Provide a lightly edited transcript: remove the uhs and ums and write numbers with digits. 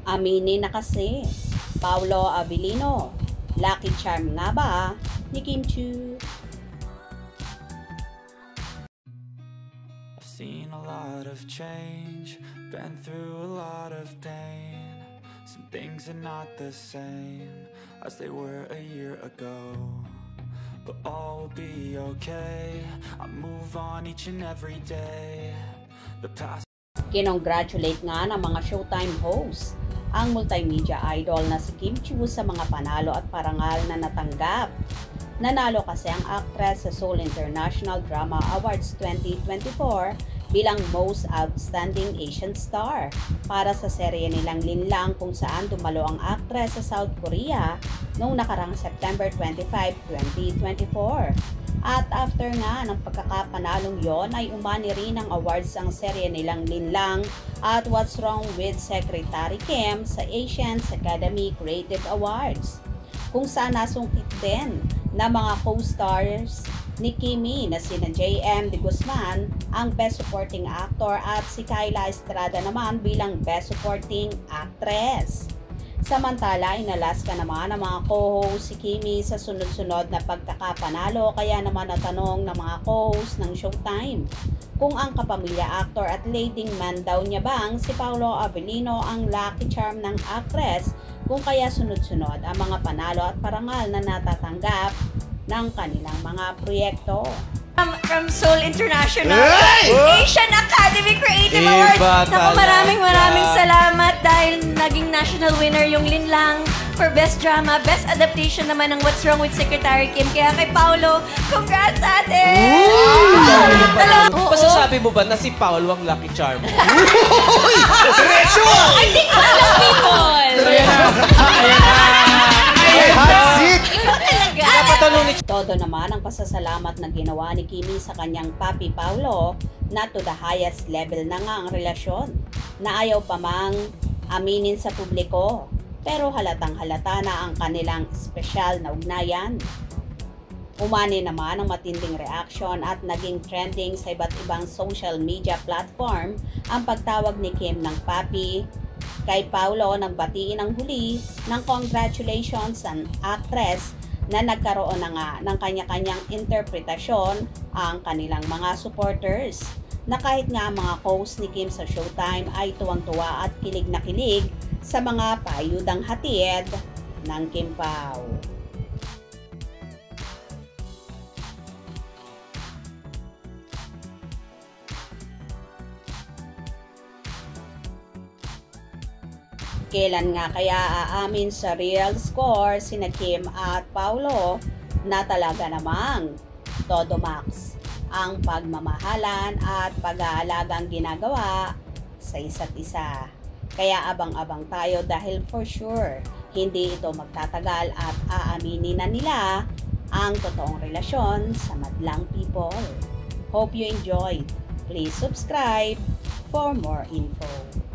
Aminin na kasi, Paolo Abilino, lucky charm nga ba ni Kim Chiu? I've seen a lot of change, been through a lot of pain. Some things are not the same as they were a year ago, but all will be okay. I move on each and every day. The past. Kinongratulate nga ng mga Showtime hosts ang multimedia idol na si Kim Chiu sa mga panalo at parangal na natanggap. Nanalo kasi ang actress sa Seoul International Drama Awards 2024 bilang Most Outstanding Asian Star para sa serye nilang Linlang kung saan dumalo ang actress sa South Korea noong nakarang September 25, 2024. At after nga ng pagkakapanalong yon ay umani rin ng awards ang serye nilang Linlang at What's Wrong with Secretary Kim sa Asians Academy Creative Awards, kung saan nasungkit din na mga co-stars ni Kimi na sina J.M. De Guzman ang Best Supporting Actor at si Kyla Estrada naman bilang Best Supporting Actress. Samantala, inalas ka naman ng mga co-host si Kimi sa sunod-sunod na pagkakapanalo, kaya naman natanong ng mga co-host ng Showtime kung ang kapamilya actor at leading man daw niya bang si Paolo Abilino ang lucky charm ng actress, kung kaya sunod-sunod ang mga panalo at parangal na natatanggap ng kanilang mga proyekto. From Seoul International Asian Academy Creative Awards. Naku, maraming salamat dahil naging national winner yung Linlang for Best Drama, Best Adaptation naman ng What's Wrong with Secretary Kim. Kaya kay Paolo, congrats ate! Masasabi mo ba na si Paolo ang lucky charm? Diretso! I think all of people! Hot seat! Todo naman ang pasasalamat na ginawa ni Kimi sa kanyang papi Paolo na to the highest level na nga ang relasyon na ayaw pa mang aminin sa publiko, pero halatang halata na ang kanilang espesyal na ugnayan. Umani naman ang matinding reaction at naging trending sa iba't ibang social media platform ang pagtawag ni Kim ng papi kay Paolo nang batiin ang huli ng congratulations ang actress na nagkaroon na nga ng kanya-kanyang interpretasyon ang kanilang mga supporters, na kahit nga mga host ni Kim sa Showtime ay tuwang-tuwa at kilig na kilig sa mga paayudang hatid ng Kim Pao. Kailan nga kaya aamin sa real score sina Kim at Paolo na talaga namang todo max ang pagmamahalan at pag-aalagang ginagawa sa isa't isa. Kaya abang-abang tayo dahil for sure hindi ito magtatagal at aaminin na nila ang totoong relasyon sa madlang people. Hope you enjoyed. Please subscribe for more info.